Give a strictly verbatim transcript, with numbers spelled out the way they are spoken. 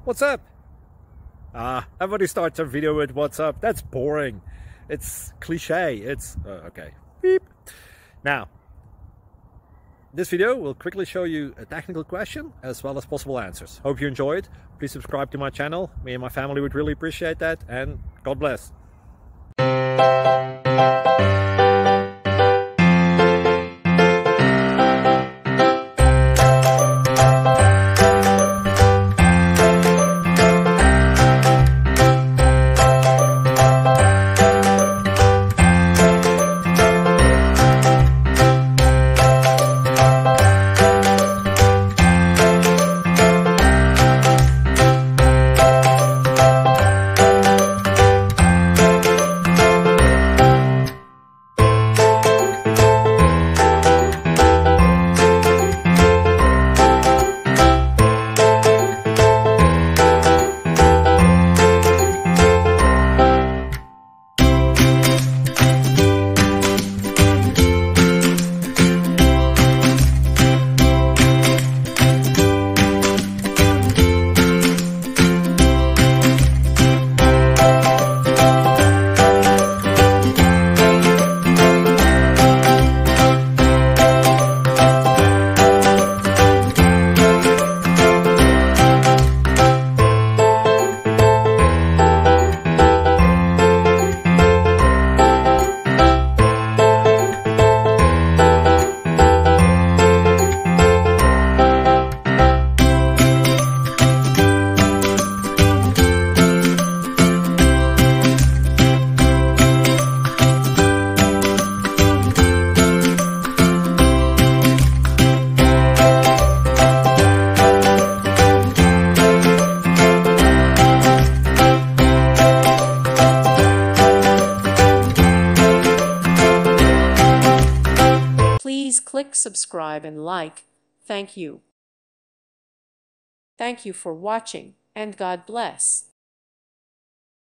What's up? Ah, everybody starts a video with what's up. That's boring. It's cliche. It's uh, okay. Beep. Now, this video will quickly show you a technical question as well as possible answers. Hope you enjoyed. Please subscribe to my channel. Me and my family would really appreciate that, and God bless. Please click subscribe and like. Thank you. Thank you for watching, and God bless.